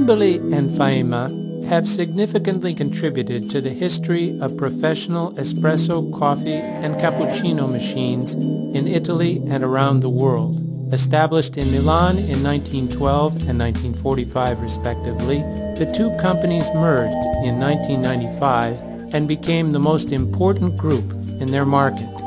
Cimbali and Faema have significantly contributed to the history of professional espresso, coffee, and cappuccino machines in Italy and around the world. Established in Milan in 1912 and 1945 respectively, the two companies merged in 1995 and became the most important group in their market.